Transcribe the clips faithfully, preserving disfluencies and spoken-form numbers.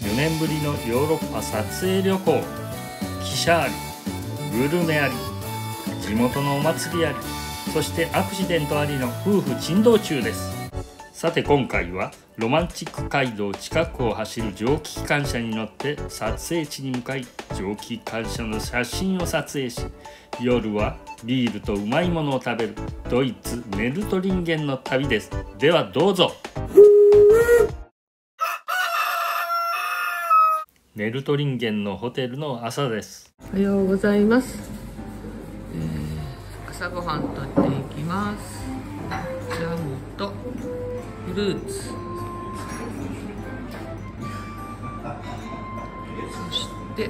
よねんぶりのヨーロッパ撮影旅行、汽車あり、グルメあり、地元のお祭りあり、そしてアクシデントありの夫婦珍道中です。さて今回はロマンチック街道近くを走る蒸気機関車に乗って撮影地に向かい、蒸気機関車の写真を撮影し、夜はビールとうまいものを食べるドイツネルトリンゲンの旅です。ではどうぞ。ネルトリンゲンのホテルの朝です。 おはようございます。えー、朝ごはんとっていきます。ジャムとフルーツ、そして、はい、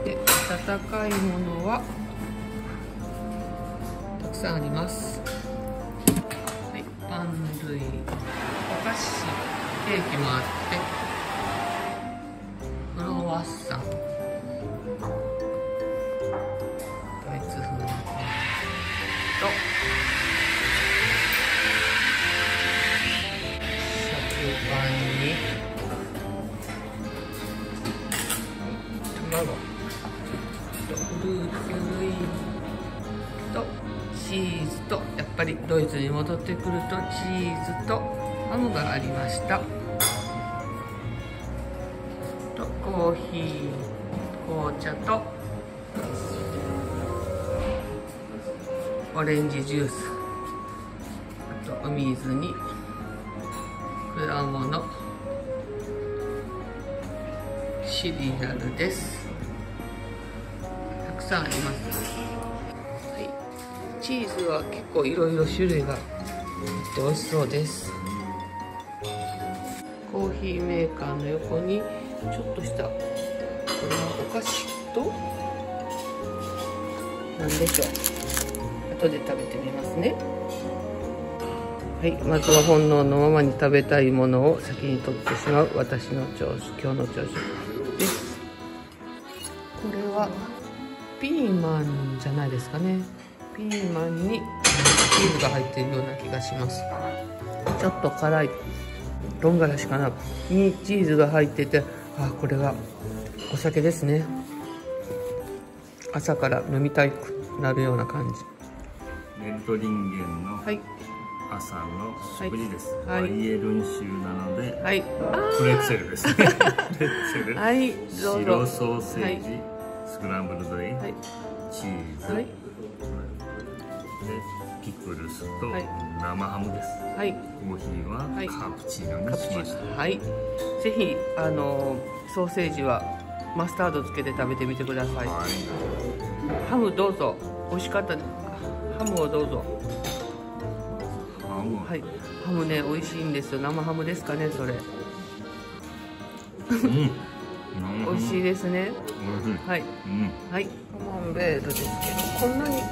で温かいものはたくさんあります。はい、パン類、お菓子、ケーキもあって、クロワッサン、ドイツ風のパンと食パンに卵とフルーツ類とチーズと、やっぱりドイツに戻ってくるとチーズとハムがありました。とコーヒー、紅茶とオレンジジュース、あとお水に果物、シリアルです。たくさんあります。はい、チーズは結構いろいろ種類があって美味しそうです。コーヒーメーカーの横にちょっとした、これはお菓子と何でしょう。後で食べてみますね。はい、まずは本能のままに食べたいものを先に取ってしまう私の朝食、今日の朝食です。これはピーマンじゃないですかね。ピーマンにチーズが入っているような気がします。ちょっと辛い唐辛子かなにチーズが入ってて、あ、これがお酒ですね。朝から飲みたくなるような感じ。 ネルトリンゲンの朝の食事です。はい、バイエルン州なので、はい、プレッツェルですね。プレッツェル、はい、白ソーセージ、はい、スクランブルドエッグ、はい、チーズ、はい、でピクルスと生ハムです。はい、コーヒーはカプチーノにしました。はい、ぜひあのソーセージはマスタードつけて食べてみてください。はい、ハムどうぞ。美味しかったです。ハムをどうぞ。ハム、はい、ハムね、美味しいんですよ。生ハムですかね、それ。うん、美味しいですね。はい、うん、はい、カマンベールですけど、こんなに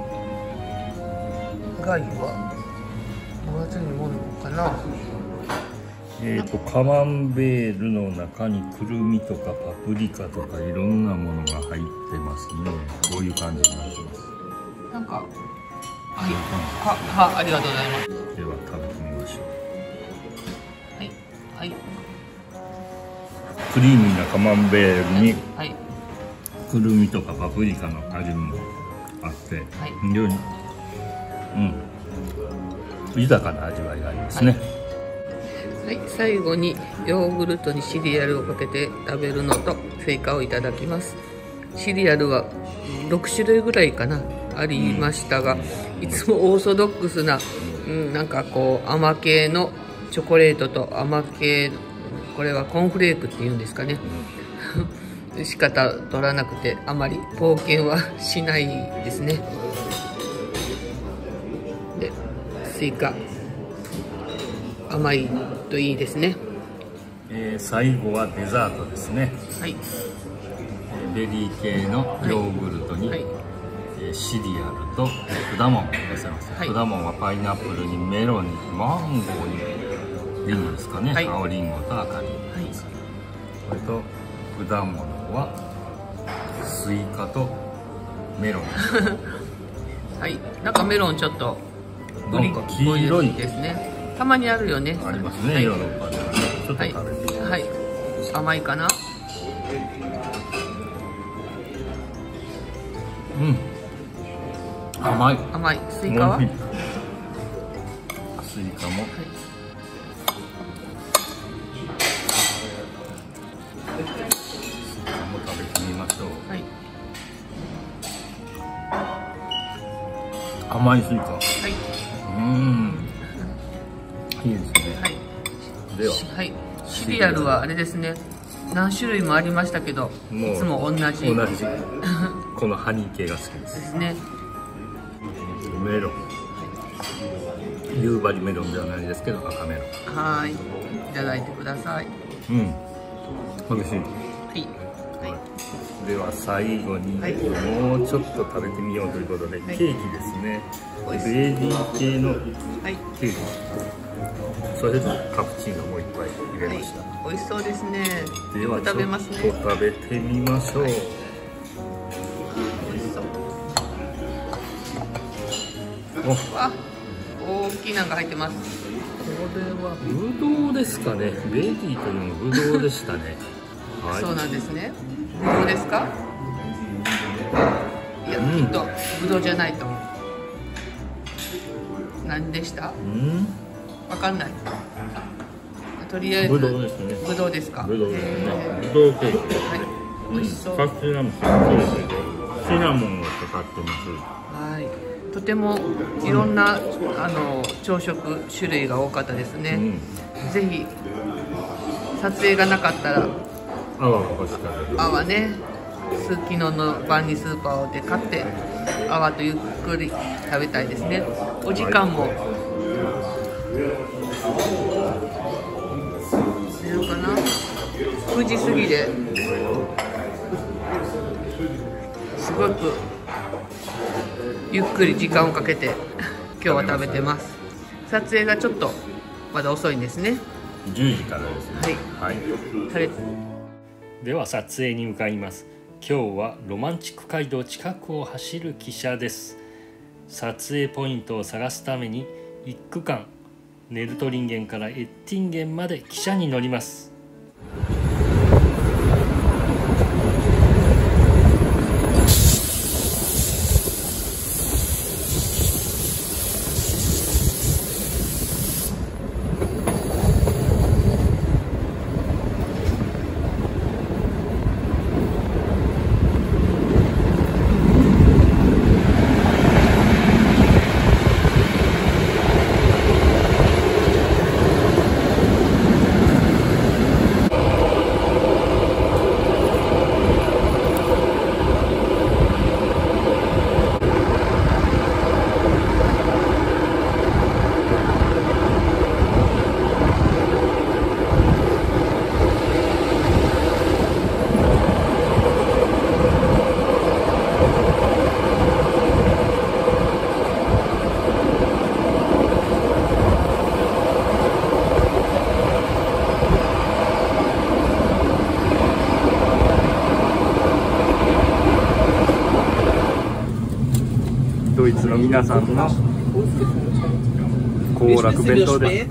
害はお祭りものかな。 えーとカマンベールの中にくるみとかパプリカとかいろんなものが入ってますね。こういう感じになってます。 なんか、はい、は、は、ありがとうございます。 では食べてみましょう。はい、はい。 クリーミーなカマンベールに、はい、くるみとかパプリカの味もあって、はい、非常に、うん、豊かな味わいがありますね。 はい、はい、最後にヨーグルトにシリアルをかけて食べるのとスイカをいただきます。シリアルはろくしゅるいぐらいかなありましたが、いつもオーソドックスな、うん、なんかこう甘系のチョコレートと甘系、これはコーンフレークっていうんですかね。しか取らなくてあまり冒険はしないですね。でスイカ甘いといいですね。 えー、最後はデザートですね。はい、ベリー系のヨーグルトに、はいはい、シリアルと果物をのせます。はい、果物はパイナップルにメロンにマンゴーにリンゴですかね。はい、青リンゴと赤リンゴです。はい、これと果物はスイカとメロンです。 はい、なんかメロンちょっとなんか黄色いですね。たまにあるよね。 ありますね、ヨーロッパでは。ちょっと食べて甘いかな。 うん、甘い。 甘い。スイカは？ スイカも。はい、スイカも食べてみましょう。はい。甘いスイカ。はい。うん。いいですね。はい。では。はい。シリアルはあれですね。何種類もありましたけど、いつも同じ。同じ。このハニー系が好きです。ですね。メロン。夕張メロンではないですけど、赤メロン。はい。いただいてください。うん。美味しい。はい。はい。では最後に、はい、もうちょっと食べてみようということで、はい、ケーキですね。ベーディー系のケーキ。それとカプチーノもいっぱい入れました。はい、美味しそうですね。では食べますね。ちょっと食べてみましょう。はい、美味しそう。わ、大きいなんか入ってます。これはブドウですかね。ベーディーというのはブドウでしたね。はい、そうなんですね。ブドウですか？いや、うん、きっとブドウじゃないと。何でした？うん、わかんない。とりあえずブドウですね。ブドウですか？ブドウですね。ブドウケーキ。はい。美味しそう。カステラもそうですけど、シナモンを使ってます。はい。とてもいろんな、うん、あの朝食種類が多かったですね。うん、ぜひ撮影がなかったら泡が欲しかった。泡ね。昨日の晩にスーパーで買って泡とゆっくり食べたいですね。お時間も。寝るかな。くじ過ぎですごくゆっくり時間をかけて今日は食べてます。撮影がちょっとまだ遅いんですね。じゅうじからですね。はい、はい、では撮影に向かいます。今日はロマンチック街道近くを走る汽車です。撮影ポイントを探すためにいっくかんネルトリンゲンからエッティンゲンまで汽車に乗ります。ドイツの皆さんの行楽弁当です。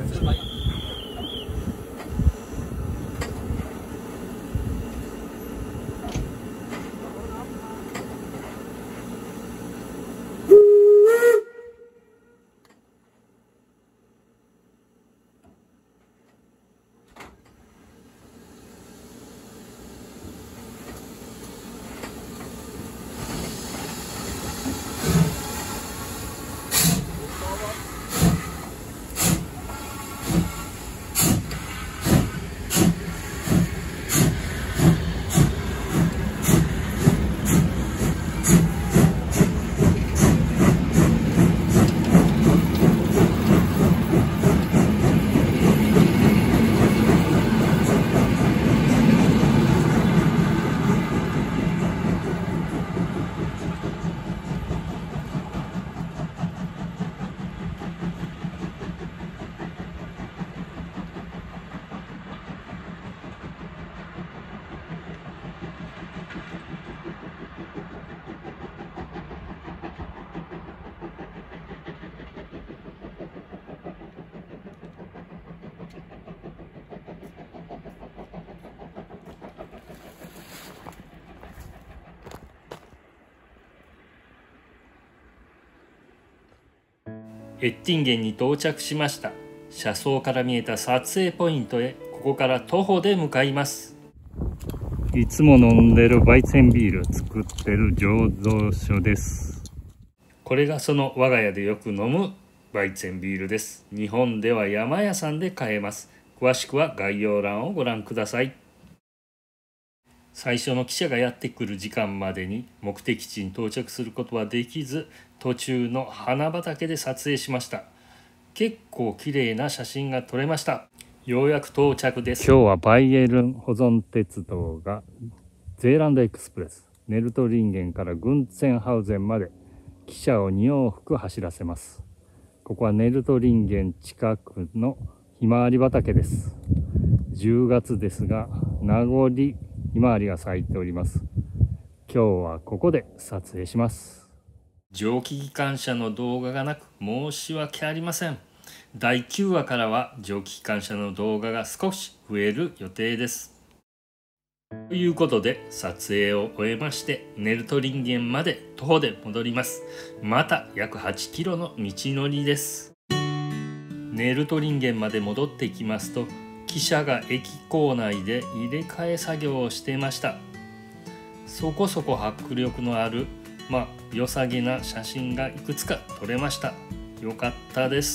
エッティンゲンに到着しました。車窓から見えた撮影ポイントへ、ここから徒歩で向かいます。いつも飲んでるバイツェンビール作ってる醸造所です。これがその我が家でよく飲むバイツェンビールです。日本では山屋さんで買えます。詳しくは概要欄をご覧ください。最初の汽車がやってくる時間までに目的地に到着することはできず、途中の花畑で撮影しました。結構綺麗な写真が撮れました。ようやく到着です。今日はバイエルン保存鉄道がゼーランドエクスプレス、ネルトリンゲンからグンツェンハウゼンまで汽車をに往復走らせます。ここはネルトリンゲン近くのひまわり畑です。じゅうがつですが、名残ひまわりが咲いております。今日はここで撮影します。蒸気機関車の動画がなく申し訳ありません。だいきゅうわからは蒸気機関車の動画が少し増える予定です。ということで撮影を終えまして、ネルトリンゲンまで徒歩で戻ります。また約はちキロの道のりです。ネルトリンゲンまで戻ってきますと、汽車が駅構内で入れ替え作業をしていました。そこそこ迫力のある、まあ良さげな写真がいくつか撮れました。よかったです。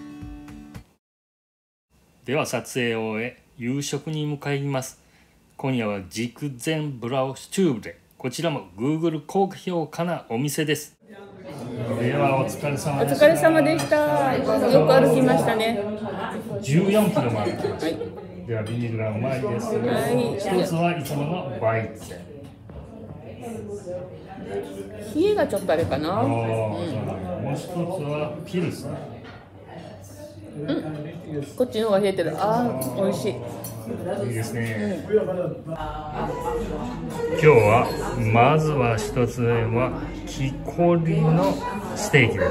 では撮影を終え、夕食に向かいます。今夜は軸前ブラウスチューブで、こちらも Google 高評価なお店です。ではお疲れ様でした。 お疲れ様でした。よく歩きましたね。 じゅうよんキロも歩きました。はい、ではビールがうまいです。はい、一つはいつものバイツェン。 冷えがちょっとあれかな。うん、もう一つはピルス。 うん、こっちの方が冷えてる。ああ、美味しい。 いいですね。うん、今日はまずは一つ目は木こりのステーキです。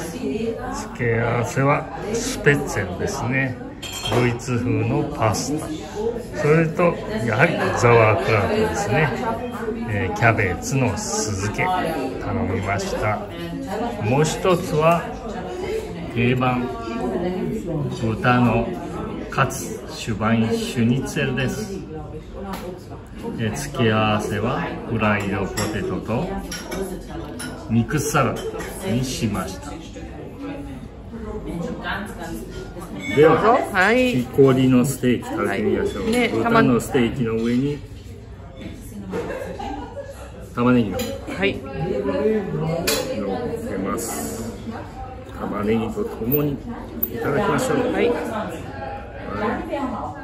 付け合わせはスペッツェンですね。ドイツ風のパスタ。それとやはりザワークラウトですね。えー、キャベツの酢漬け頼みました。もう一つは定番豚のカツシュバインシュニッツェルです。で付け合わせはフライドポテトと肉サラダにしました。では、はい、木こりのステーキ食べてみましょう。はいね、豚のステーキの上に玉ねぎのはいのせます。玉ねぎとともにいただきましょう。はい、はい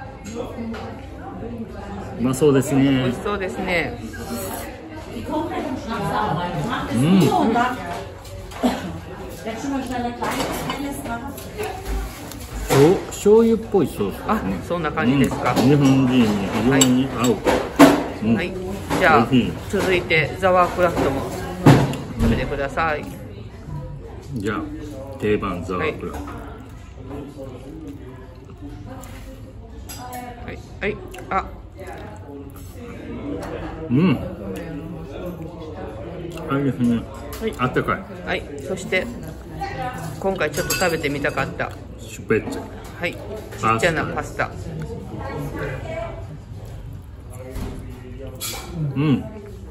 、うまそうですね。美味しそうですね。うん。うん、醤油っぽいソースですね。あ、そんな感じですか。うん、日本人に非常に合う。はい、うん、はい、じゃあ続いてザワークラフトも食べてください。うん、じゃあ定番ザワークラフト。はい、はい、あ、うん、あれですね。はい、あったかい。はい、そして今回ちょっと食べてみたかったシュペッチェ。はい、ちっちゃなパスタ。うん。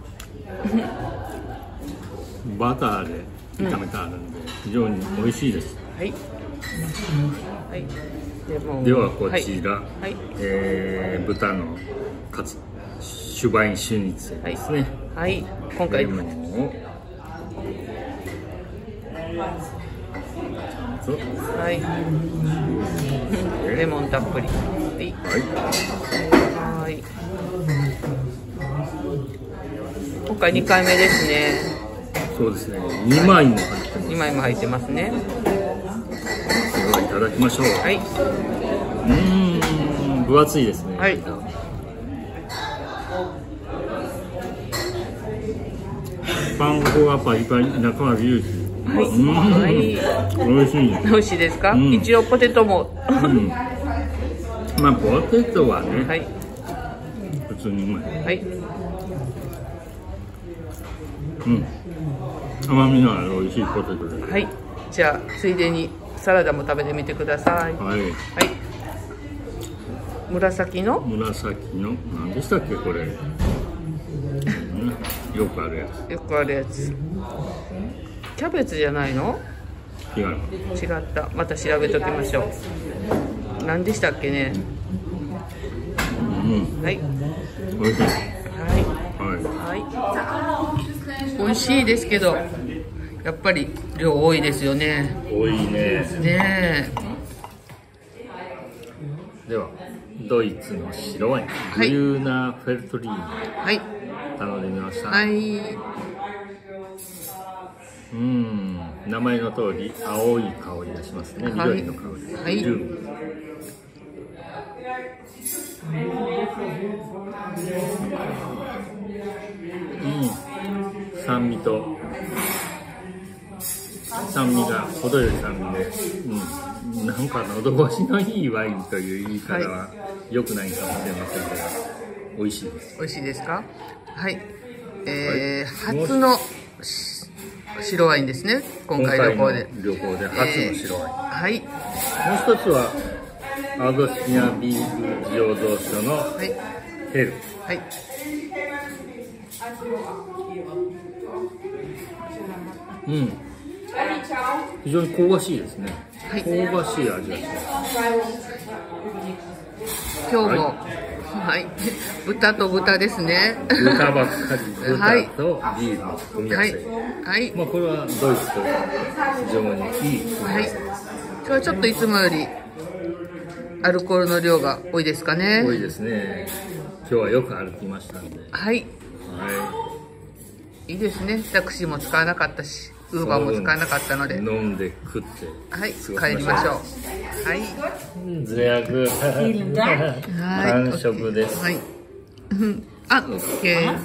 バターで炒めてあるんで、非常に美味しいです。はい。はい。ではこちら、はい、えー、豚のカツシュバインシュニッツェですね。はい。はい、今回レモンを。はい。レモンたっぷり。はい。はい。今回にかいめですね。そうですね。にまいも入ってます。にまいも入ってますね。ではいただきましょう。はい。うーん、分厚いですね。はい。パン粉がパリパリ、中はジューシー。はい、はい、美味しい。美味しいですか？うん、一応ポテトも。うん、まあポテトはね、はい、普通にうまい。はい。うん。甘みのある美味しいポテトです。はい。 じゃあついでにサラダも食べてみてください。 はい、はい、 紫の紫の何でしたっけこれ、うん、よくあるやつよくあるやつキャベツじゃないの？ 違う、 違った。また調べときましょう。何でしたっけね。 うん、 はい、 おいしい。はいはいはい、美味しいですけどやっぱり量多いですよね。 多いね。 ねえ。ではドイツの白ワイン、 はい、 グリューナーフェルトリーヌ、 はい、 頼んでみました。 はい。 うん、名前の通り青い香りがしますね。緑の香り。 はい。 ルーム。うん、酸味と酸味が程よい酸味で、うん、なんか喉越しのいいワインという言い方は良くないかもしれませんけど、美味しいです。 美味しいですか？はい。えー、はい、初の白ワインですね。今回旅行で。 旅行で初の白ワイン。えー、 はい。 もう一つはアゴスティアビール醸造所のヘル。はい。はい、うん。非常に香ばしいですね。はい、香ばしい味がします。 今日も、はい、はい、豚と豚ですね。 豚ばっかり、豚とビールの組み合わせ。はい。はい、まあこれはドイツと非常にいい組み合わせです。はい、今日はちょっといつもよりアルコールの量が多いですかね。 多いですね。今日はよく歩きましたんで。 はい。はい。いいですね。タクシーも使わなかったし。ウーバーも使わなかったので、 飲んで食ってはい帰りましょう。はい。 ぜやく完食です。 はい。あ、オッケー。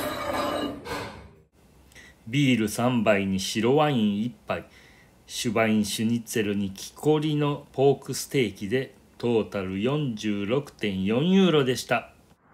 ビールさんばいに白ワインいっぱい、シュバインシュニッツェルに木こりのポークステーキでトータル よんじゅうろくてんよんユーロでした。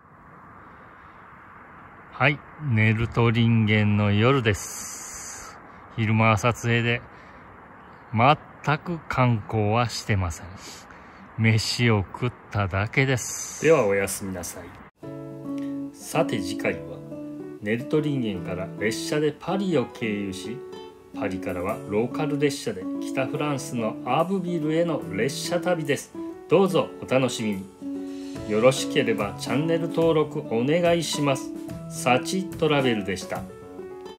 はい、ネルトリンゲンの夜です。昼間は撮影で全く観光はしてません。飯を食っただけです。ではおやすみなさい。さて次回はネルトリンゲンから列車でパリを経由し、パリからはローカル列車で北フランスのアーブビルへの列車旅です。どうぞお楽しみに。よろしければチャンネル登録お願いします。サチトラベルでした。